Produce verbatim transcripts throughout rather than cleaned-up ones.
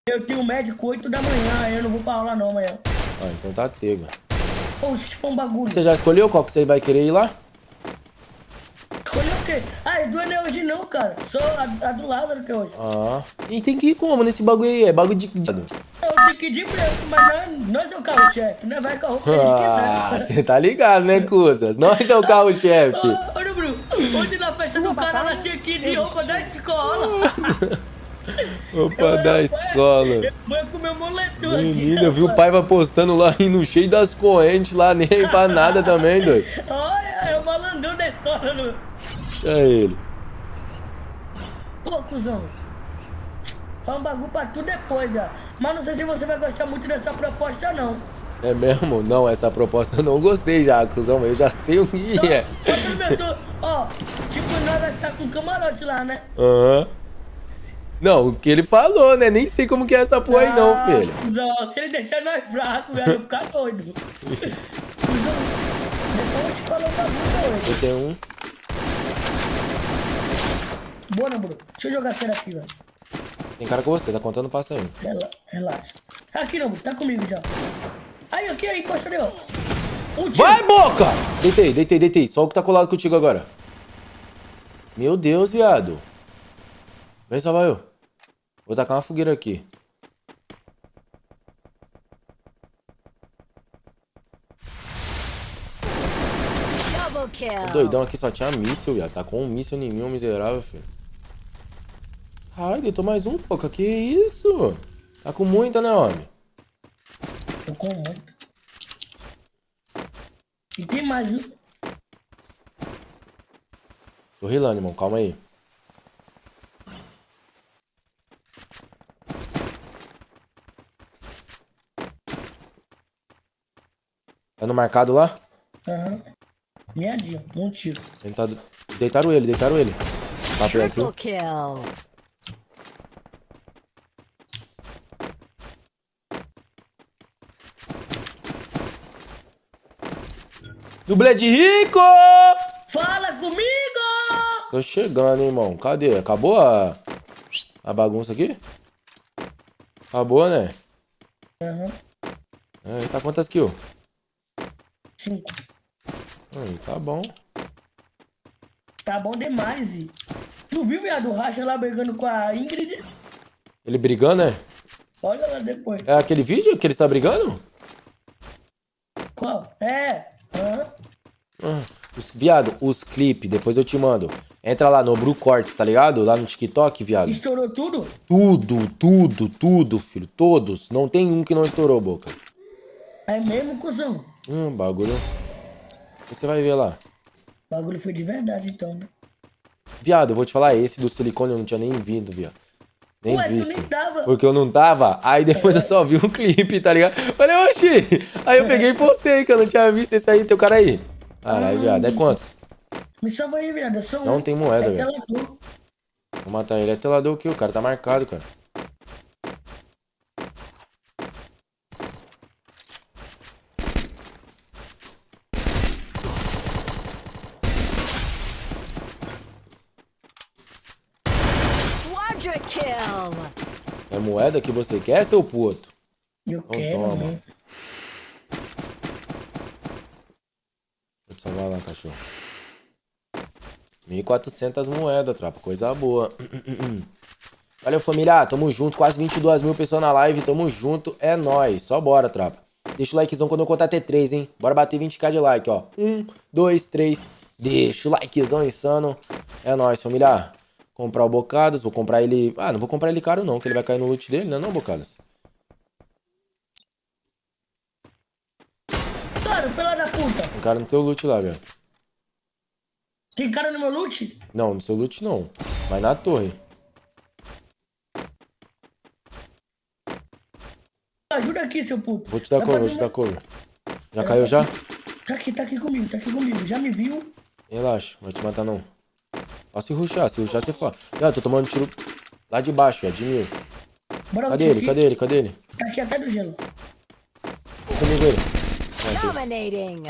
Eu tenho médico oito da manhã, eu não vou pra aula não amanhã. Ah, então tá tega. Poxa, isso foi um bagulho. Você já escolheu qual que você vai querer ir lá? Escolheu o quê? Ah, as duas não é hoje não, cara. Só a, a do Lázaro que é hoje. Ah. E tem que ir como nesse bagulho aí? É bagulho de... Eu tenho que ir de branco, mas nós, nós é o carro-chefe, né? Vai com a roupa que a gente Ah, quiser. você tá ligado, né, Cusas? Nós é o carro-chefe. Ô, ô, Bruno, hoje na festa do cara, ela tinha que ir de roupa da escola. Opa, da escola. Vai com meu moletom. Menina, eu vi o Paiva postando lá, indo cheio das correntes lá, nem pra nada também, doido. Olha, é o malandrão da escola, Lu. Deixa ele. Pô, cuzão. Fala um bagulho pra tu depois, ó. Mas não sei se você vai gostar muito dessa proposta, não. É mesmo? Não, essa proposta eu não gostei já, cuzão. Eu já sei o que Só, é. só pelo meu tô, ó, tipo, nós vai estar com camarote lá, né? Aham. Não, o que ele falou, né? Nem sei como que é essa porra aí não, filho. Cuzão, se ele deixar nós fracos, velho, eu vou ficar doido. Cuzão, depois eu te falo um bagulho hoje. Eu tenho um. Boa, não, Bruno. Deixa eu jogar sério aqui, velho. Tem cara com você, tá contando passa aí. Rela, relaxa. Aqui, não, Bruno, tá comigo já. Aí, aqui, aí, encosta ali, ó. Um tiro. Vai, boca! Deitei, deitei, deitei. Só o que tá colado contigo agora. Meu Deus, viado. Vem salvar eu. Vou tacar uma fogueira aqui. Double kill. O doidão aqui só tinha míssil, viado. Tá com um míssil em mim, um miserável, filho. Caralho, deitou mais um, Boca. Que isso? Tá com muita, né, homem? Tô com muito. E tem mais, viu? Tô rilando, irmão. Calma aí. Tá no marcado lá? Aham. Uhum. Miadinho, um tiro. Ele tá... Deitaram ele, deitaram ele. Papel aqui. Triple kill. Dublê de rico! Fala comigo! Tô chegando, hein, irmão. Cadê? Acabou a... A bagunça aqui? Acabou, né? Aham. Uhum. É, tá quantas kills? Cinco. Aí, tá bom. Tá bom demais, e... Tu viu, viado, o Racha lá brigando com a Ingrid? Ele brigando, né? Olha lá depois. É aquele vídeo que ele está brigando? Qual? É. Aham. Ah, os, viado, os clipes, depois eu te mando. Entra lá no Bru Cortes, tá ligado? Lá no TikTok, viado. Estourou tudo? Tudo, tudo, tudo, filho. Todos. Não tem um que não estourou, Boca. É mesmo, cuzão? Hum, bagulho. Você vai ver lá. O bagulho foi de verdade, então, né? Viado, eu vou te falar, esse do silicone eu não tinha nem vindo, viado. Nem Ué, visto. tu nem tava. Porque eu não tava. Aí depois eu só vi o clipe, tá ligado? Falei, oxi. Aí eu peguei e postei que eu não tinha visto esse aí, teu cara aí. Caralho, viado. É quantos? Me salva aí, viado. Eu sou um. Não tem moeda, é velho. telador. Vou matar ele. É telador o quê? O cara tá marcado, cara. Quadra kill. É moeda que você quer, seu puto? Eu Então quero, toma. né? Vou te salvar lá, cachorro. mil e quatrocentas moedas, tropa. Coisa boa. Valeu, família. Tamo junto. Quase vinte e duas mil pessoas na live. Tamo junto. É nóis. Só bora, tropa. Deixa o likezão quando eu contar até três, hein? Bora bater vinte k de like, ó. um, dois, três. Deixa o likezão insano. É nóis, família. Comprar o Bocadas. Vou comprar ele... Ah, não vou comprar ele caro, não. Que ele vai cair no loot dele, né, não, Bocadas? Cara, foi lá da puta. Tem cara no teu loot lá, velho. Tem cara no meu loot? Não, no seu loot não. Mas na torre. Ajuda aqui, seu puto. Vou te dar Dá cover, pra vou te ter dar cover. Já É, caiu já? Tá aqui, tá aqui comigo, tá aqui comigo. Já me viu? Relaxa, vai te matar não. Só se rushar, se rushar você fala. Ah, tô tomando tiro lá de baixo, velho, de mil. Bora Cadê aqui. ele? Cadê ele? Cadê ele? Tá aqui até do gelo. Comigo ele. Ah, Dominating.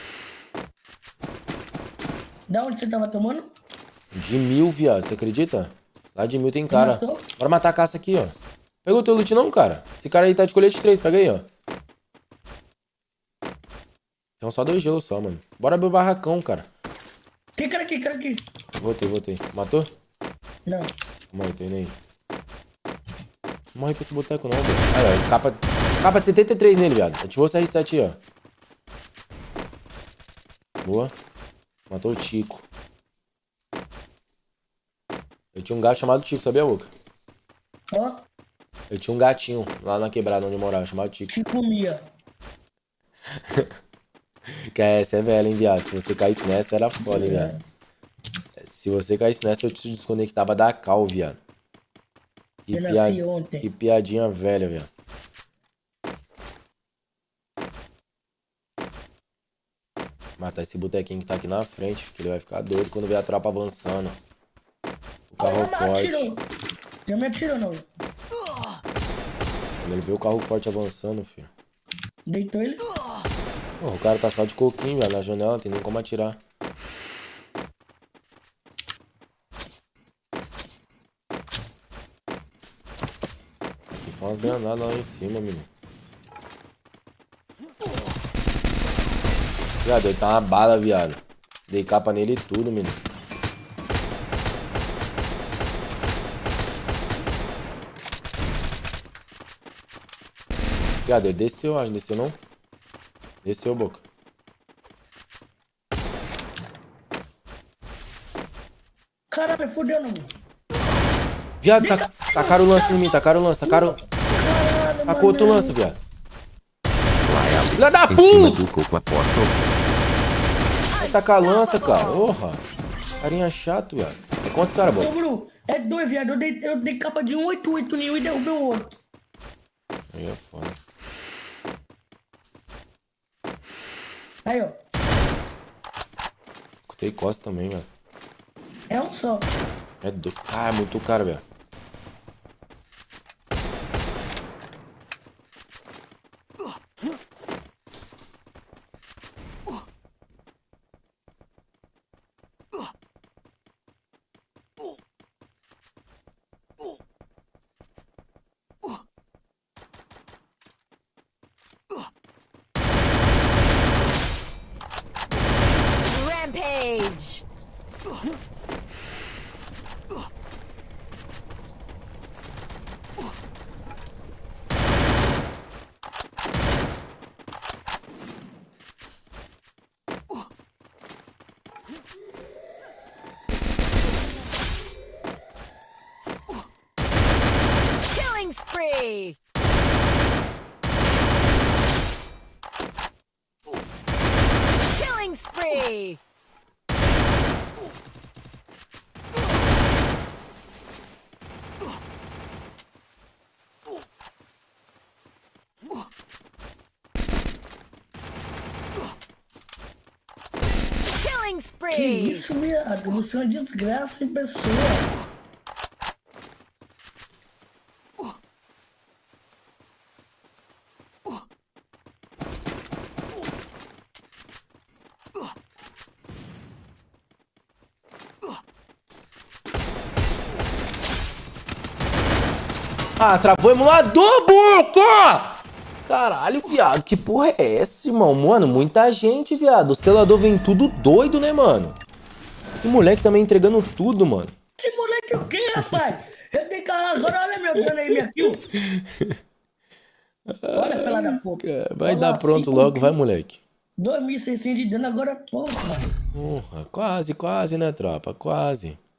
Da onde você tava tomando? de mil, viado, você acredita? Lá de mil tem cara. matou? Bora matar a caça aqui, ó. Pegou o teu loot não, cara? Esse cara aí tá de colete três, pega aí, ó. Então só dois gelos só, mano. Bora abrir o barracão, cara. Tem cara aqui, cara aqui. Voltei, voltei. Matou? Não. Calma aí, tô indo aí. Não morre pra esse boteco não, velho. Aí, ó, capa, capa de setenta e três nele, viado. Ativou o C R sete aí, ó. Boa. Matou o Tico. Eu tinha um gato chamado Tico, sabia, Boca? Ó. Eu tinha um gatinho lá na quebrada onde eu morava, chamado Tico. Tipo Mia. Que essa é velha, hein, viado. Se você caísse nessa, era foda, hein, viado. Se você caísse nessa, eu te desconectava da cal, viado. Que, Eu pia... nasci ontem. que piadinha velha, viado. Matar esse botequinho que tá aqui na frente, que ele vai ficar doido quando ver a tropa avançando. O carro Já me forte. atirou. Já me atirou, não. Quando ele vê o carro forte avançando, filho. Deitou ele? Porra, o cara tá só de coquinho, velho, na janela, não tem nem como atirar. Aqui foi umas granadas lá em cima, menino. Viado, ele tá uma bala, viado. Dei capa nele e tudo, menino. Viado, ele desceu, acho. Desceu não? Desceu, Boca. Caralho, fudeu, não. Viado, tá, tacaram o lance em mim, tacaram o lance, tacaram... Caralho, Tacou outro mano. lance, viado. Filha da Em cima puta! do coco apóstolo. Vai tacar a lança, cara. Porra. Carinha chato, viado. É quantos caras, Ô, Boca? Bruno, é dois, viado. Eu dei, eu dei capa de um oito oito em um e derrubei o outro. Aí é foda. Aí, ó. Escutei costa também, velho. É um só. É do... Ah, é muito caro, velho. Rampage. Killing spree. Killing spree. Killing Que spree. isso, viado? Você é uma desgraça em pessoa. Ah, travou o emulador, Boca! Caralho, viado. Que porra é essa, irmão? Mano, muita gente, viado. Os telador vem tudo doido, né, mano? Esse moleque também entregando tudo, mano. Esse moleque o quê, rapaz? Eu dei cara agora, olha meu plano aí, minha kill. Olha, fela da puta. Vai Olha dar lá, pronto cinco logo, kills, vai, moleque. dois mil e seiscentos de dano agora, porra. Porra, quase, quase, né, tropa? Quase.